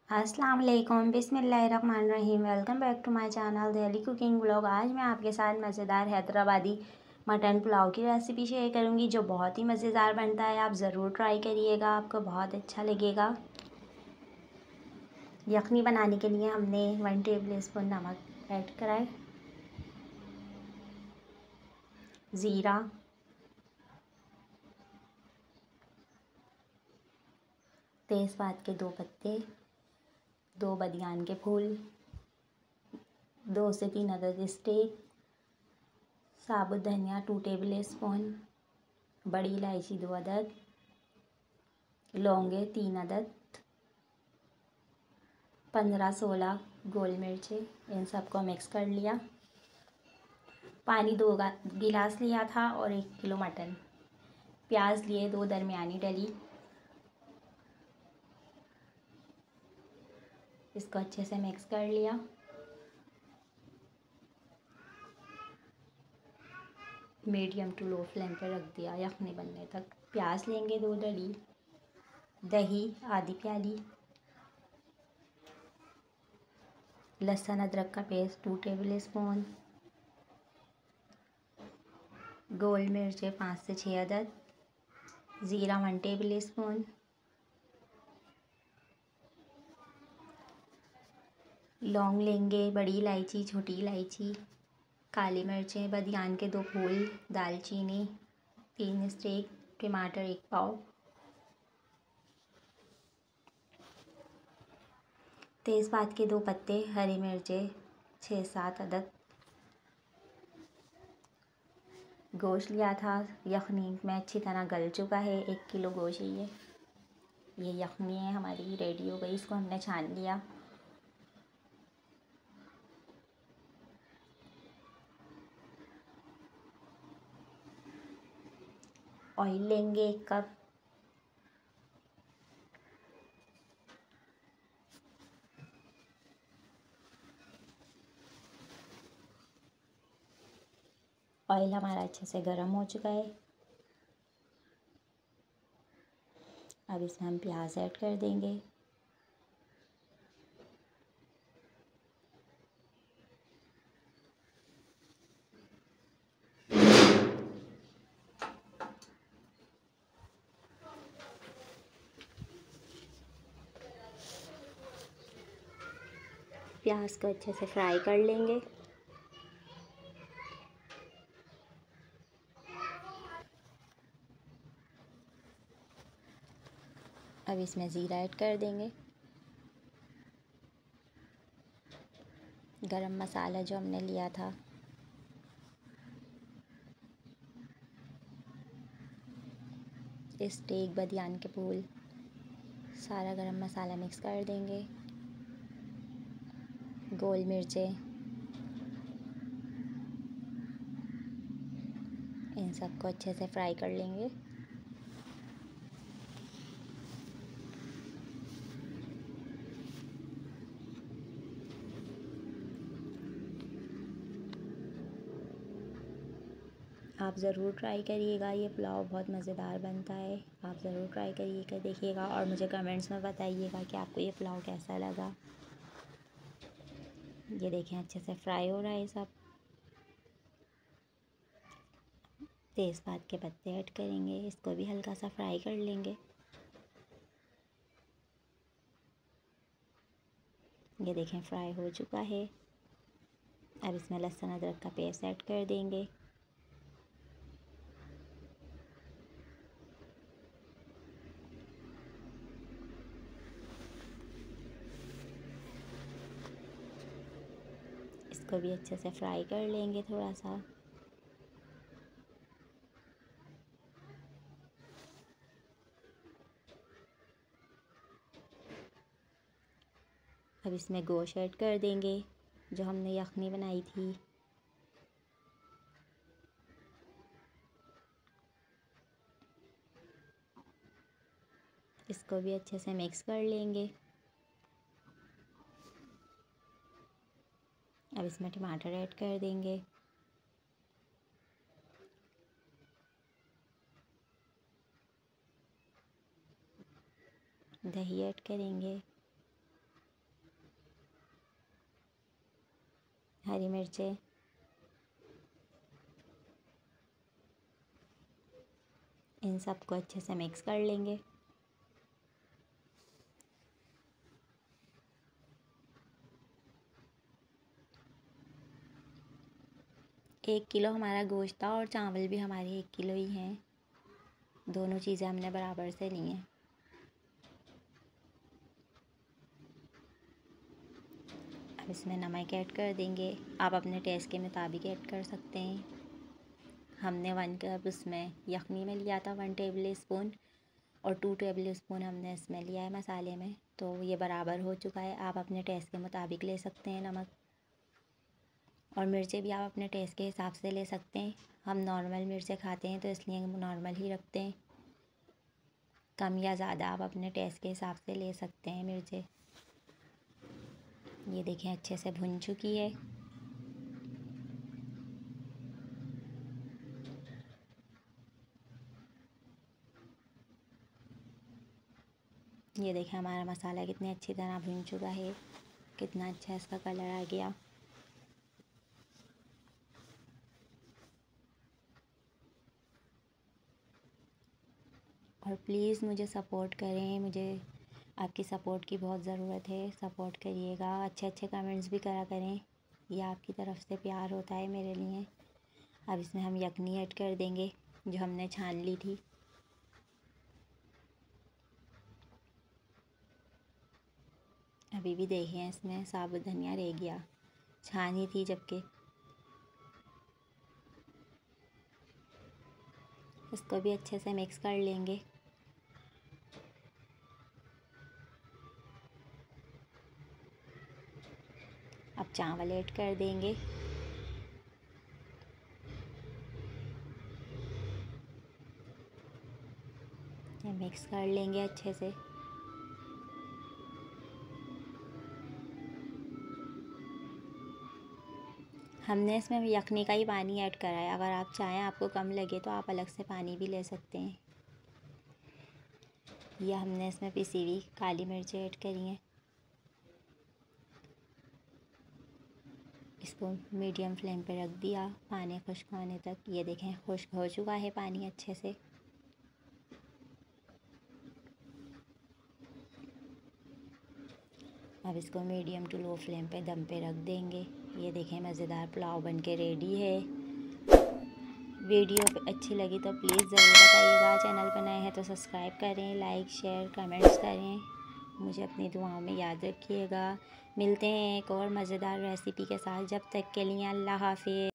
अस्सलाम वालेकुम बिस्मिल्लाहिर्रहमानिर्रहीम। Welcome back to my channel Delhi cooking blog. आज मैं आपके साथ मज़ेदार हैदराबादी मटन पुलाव की रेसिपी शेयर करूंगी जो बहुत ही मज़ेदार बनता है। आप ज़रूर ट्राई करिएगा, आपको बहुत अच्छा लगेगा। यखनी बनाने के लिए हमने 1 टेबल स्पून नमक ऐड कराए, ज़ीरा, तेज़पात के 2 पत्ते, 2 बदियान के फूल, 2 से 3 अदद स्टेक, साबुत धनिया 2 टेबल स्पून, बड़ी इलायची 2 अदद, लौंगे 3 अदद, 15-16 गोल मिर्चें। इन सबको मिक्स कर लिया। पानी 2 गिलास लिया था और 1 किलो मटन। प्याज लिए 2 दरमियानी डली। इसको अच्छे से मिक्स कर लिया। मीडियम टू लो फ्लेम पर रख दिया यखनी बनने तक। प्याज लेंगे 2 डली, दही आधी प्याली, लहसुन अदरक का पेस्ट 2 टेबल स्पून, गोल मिर्चें 5 से 6 अदद, ज़ीरा 1 टेबल स्पून, लौंग लेंगे, बड़ी इलायची, छोटी इलायची, काली मिर्चें, बदियान के 2 फूल, दालचीनी 3 स्टेक, टमाटर 1 पाव, तेज़पात के 2 पत्ते, हरी मिर्चें 6-7 अदद। गोश्त लिया था यखनी में अच्छी तरह गल चुका है। 1 किलो गोश्त है ये यखनी है हमारी रेडी हो गई। इसको हमने छान लिया। ऑयल लेंगे 1 कप, ऑयल हमारा अच्छे से गर्म हो चुका है। अब इसमें हम प्याज ऐड कर देंगे। प्याज को अच्छे से फ्राई कर लेंगे। अब इसमें ज़ीरा ऐड कर देंगे। गरम मसाला जो हमने लिया था, स्टेक, बदियान के फूल, सारा गरम मसाला मिक्स कर देंगे। गोल मिर्चें, इन सबको अच्छे से फ्राई कर लेंगे। आप ज़रूर ट्राई करिएगा, ये पुलाव बहुत मज़ेदार बनता है। आप ज़रूर ट्राई करिएगा, देखिएगा और मुझे कमेंट्स में बताइएगा कि आपको ये पुलाव कैसा लगा। ये देखें अच्छे से फ्राई हो रहा है सब। तेज़पात के पत्ते ऐड करेंगे, इसको भी हल्का सा फ्राई कर लेंगे। ये देखें फ्राई हो चुका है। अब इसमें लहसुन अदरक का पेस्ट ऐड कर देंगे। इसको भी अच्छे से फ्राई कर लेंगे थोड़ा सा। अब इसमें गोश्त ऐड कर देंगे जो हमने यखनी बनाई थी। इसको भी अच्छे से मिक्स कर लेंगे। अब इसमें टमाटर ऐड कर देंगे। दही ऐड करेंगे। हरी मिर्चें, इन सबको अच्छे से मिक्स कर लेंगे। एक किलो हमारा गोश्त था और चावल भी हमारे 1 किलो ही हैं। दोनों चीज़ें हमने बराबर से ली हैं। अब इसमें नमक ऐड कर देंगे। आप अपने टेस्ट के मुताबिक ऐड कर सकते हैं। हमने 1 कप उसमें यखनी में लिया था 1 टेबल स्पून, और 2 टेबल स्पून हमने इसमें लिया है मसाले में। तो ये बराबर हो चुका है। आप अपने टेस्ट के मुताबिक ले सकते हैं नमक, और मिर्चें भी आप अपने टेस्ट के हिसाब से ले सकते हैं। हम नॉर्मल मिर्चें खाते हैं तो इसलिए हम नॉर्मल ही रखते हैं। कम या ज़्यादा आप अपने टेस्ट के हिसाब से ले सकते हैं मिर्चें। ये देखें अच्छे से भुन चुकी है। ये देखें हमारा मसाला कितनी अच्छी तरह भुन चुका है, कितना अच्छा इसका कलर आ गया। और प्लीज़ मुझे सपोर्ट करें, मुझे आपकी सपोर्ट की बहुत ज़रूरत है। सपोर्ट करिएगा, अच्छे अच्छे कमेंट्स भी करा करें, ये आपकी तरफ से प्यार होता है मेरे लिए। अब इसमें हम यखनी ऐड कर देंगे जो हमने छान ली थी। अभी भी देखें इसमें साबुत धनिया रह गया, छानी थी जबकि। इसको भी अच्छे से मिक्स कर लेंगे। अब चावल ऐड कर देंगे। ये मिक्स कर लेंगे अच्छे से। हमने इसमें यखनी का ही पानी ऐड करा है। अगर आप चाहें, आपको कम लगे तो आप अलग से पानी भी ले सकते हैं। यह हमने इसमें पिसी हुई काली मिर्चें ऐड करी हैं। इसको मीडियम फ्लेम पे रख दिया पानी खुश्क होने तक। ये देखें खुश्क हो चुका है पानी अच्छे से। अब इसको मीडियम टू लो फ्लेम पे दम पे रख देंगे। ये देखें मज़ेदार पुलाव बनके रेडी है। वीडियो अच्छी लगी तो प्लीज़ ज़रूर बताइएगा। चैनल पर नए हैं तो सब्सक्राइब करें, लाइक शेयर कमेंट्स करें। मुझे अपनी दुआओं में याद रखिएगा। मिलते हैं एक और मज़ेदार रेसिपी के साथ। जब तक के लिए अल्लाह हाफ़िज़।